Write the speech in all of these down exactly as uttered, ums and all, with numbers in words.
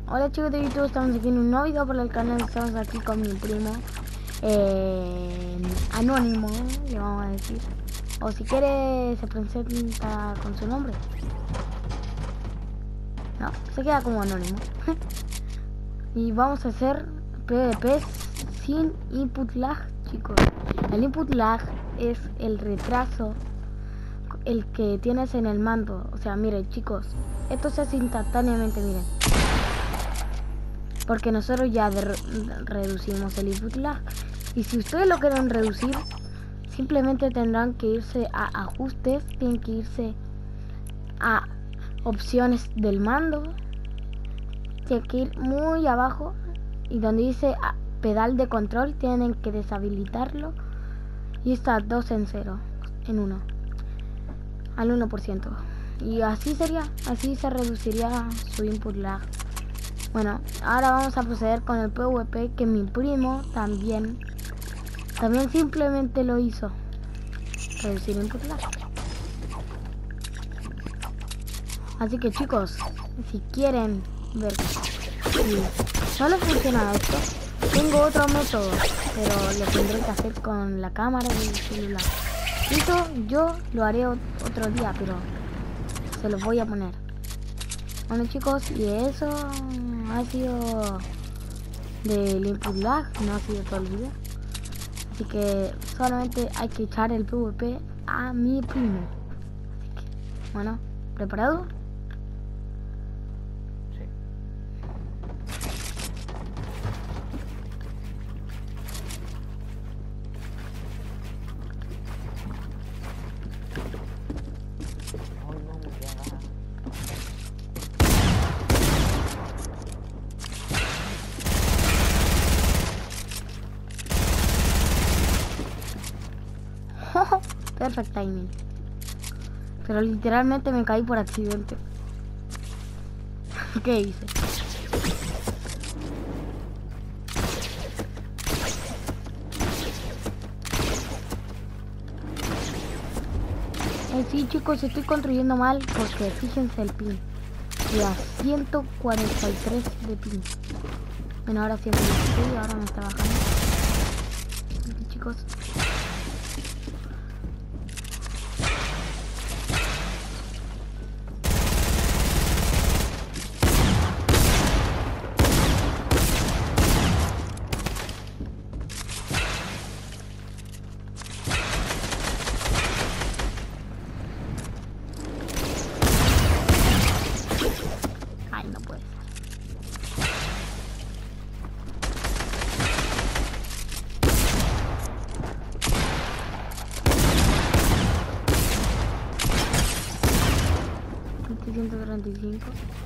Hola chicos de YouTube, estamos aquí en un nuevo video por el canal. Estamos aquí con mi primo eh, Anónimo, le vamos a decir. O si quiere se presenta con su nombre. No, se queda como Anónimo. Y vamos a hacer PvP sin input lag, chicos. El input lag es el retraso el que tienes en el mando. O sea, miren chicos, esto se hace instantáneamente, miren. Porque nosotros ya de re reducimos el input lag. Y si ustedes lo quieren reducir, simplemente tendrán que irse a ajustes, tienen que irse a opciones del mando, tienen que ir muy abajo y donde dice pedal de control tienen que deshabilitarlo y está dos en cero, en uno, al uno por ciento. Y así sería, así se reduciría su input lag. Bueno, ahora vamos a proceder con el PvP que mi primo también también simplemente lo hizo, reducir input lag. Así que chicos, si quieren ver si no les funciona esto, tengo otro método, pero lo tendré que hacer con la cámara del celular. Eso yo lo haré otro día, pero se los voy a poner. Bueno chicos, y eso ha sido del input lag, no ha sido todo el video. Así que solamente hay que echar el PvP a mi primo. Así que, bueno, ¿preparado? Sí. Ay, no me queda. Perfect timing. Pero literalmente me caí por accidente. ¿Qué hice? Eh, sí chicos, estoy construyendo mal porque fíjense el pin. Y a ciento cuarenta y tres de pin. Bueno, ahora ciento dieciséis, ahora me está bajando. Así, chicos. ciento treinta y cinco.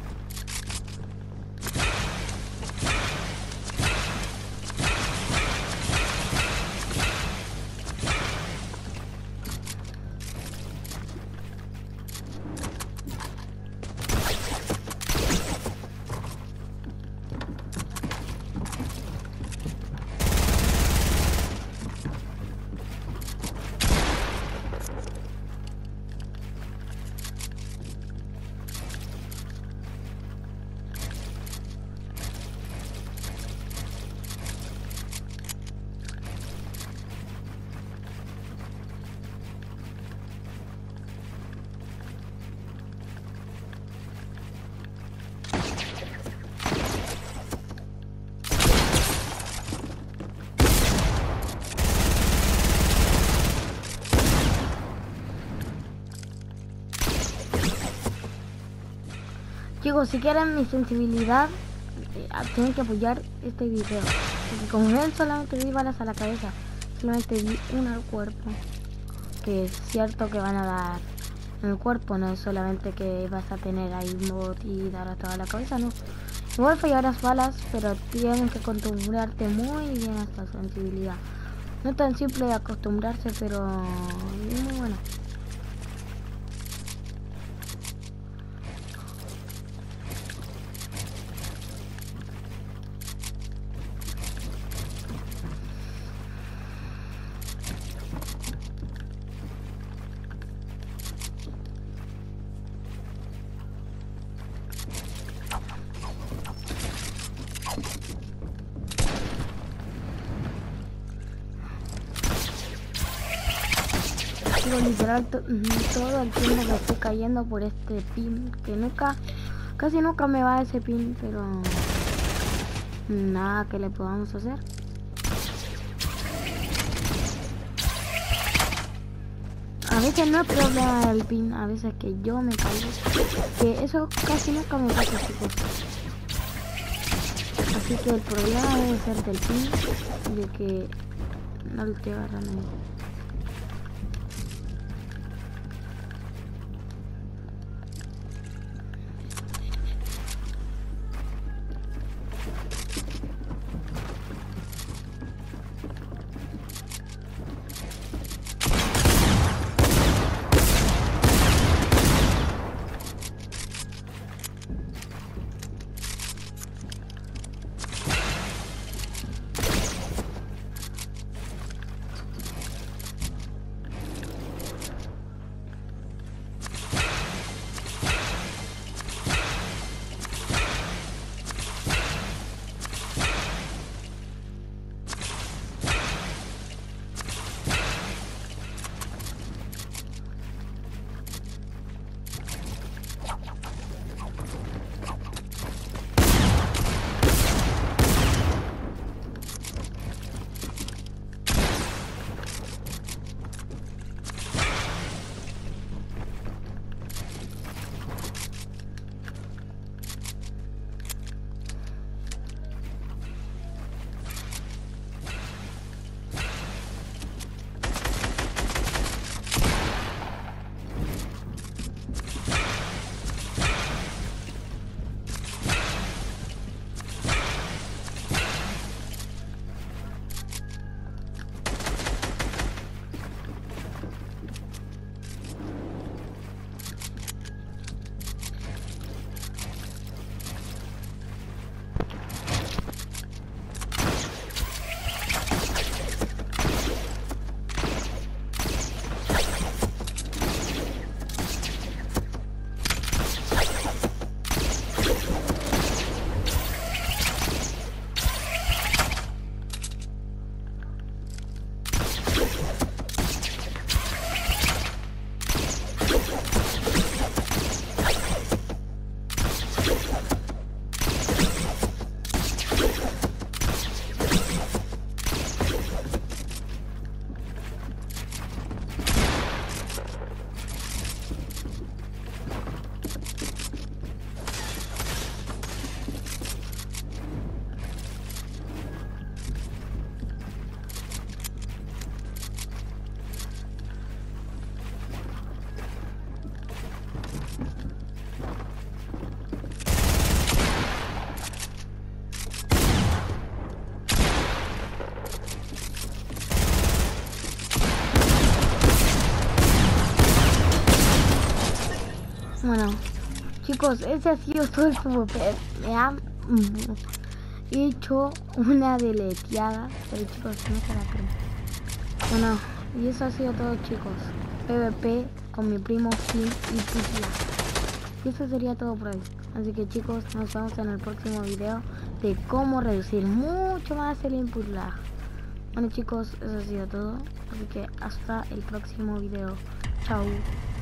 Chicos, si quieren mi sensibilidad, eh, tienen que apoyar este video. Porque como ven, solamente vi balas a la cabeza. Solamente vi una al cuerpo. Que es cierto que van a dar en el cuerpo, no es solamente que vas a tener ahí mod y dar a toda la cabeza, no. Igual fallarás balas, pero tienen que acostumbrarte muy bien a esta sensibilidad. No es tan simple de acostumbrarse, pero es muy bueno. digo literal to todo el tiempo que estoy cayendo por este pin, que nunca, casi nunca me va ese pin, pero nada que le podamos hacer. A veces no es problema del pin, a veces que yo me caigo, que eso casi nunca me pasa, chicos. Así que el problema debe ser del pin, de que no lo estoy agarrando bien. Bueno, chicos, ese ha sido todo el super. Me han mm, hecho una deleteada. Pero chicos, no se la creen. Bueno, y eso ha sido todo, chicos. PvP con mi primo Kim y Pizla. Y eso sería todo por hoy. Así que chicos, nos vemos en el próximo video de cómo reducir mucho más el input lag. Bueno chicos, eso ha sido todo. Así que hasta el próximo video. Chao.